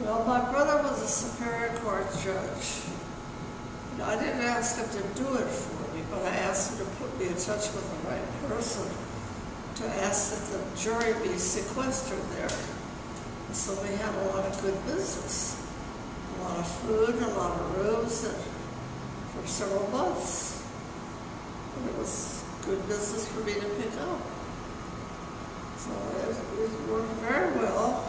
Well, my brother was a Superior Court judge. And I didn't ask him to do it for me, but I asked him to put me in touch with the right person to ask that the jury be sequestered there. And so we had a lot of good business, a lot of food, a lot of rooms, and for several months. And it was good business for me to pick up. So it worked very well.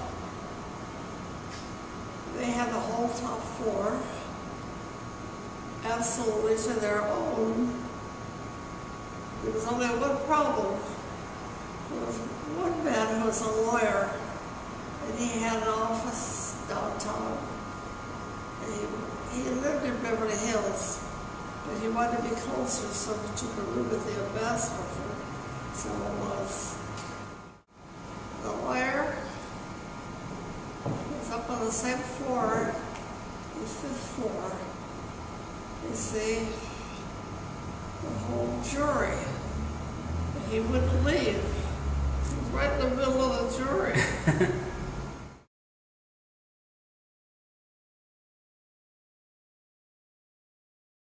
They had the whole top floor absolutely to their own. There was only one problem. There was one man who was a lawyer, and he had an office downtown. And he lived in Beverly Hills, but he wanted to be closer, so he took a room at the Ambassador for several months. The lawyer was up on the same floor, the 5th floor. You see, the whole jury. And he wouldn't leave. He was right in the middle of the jury.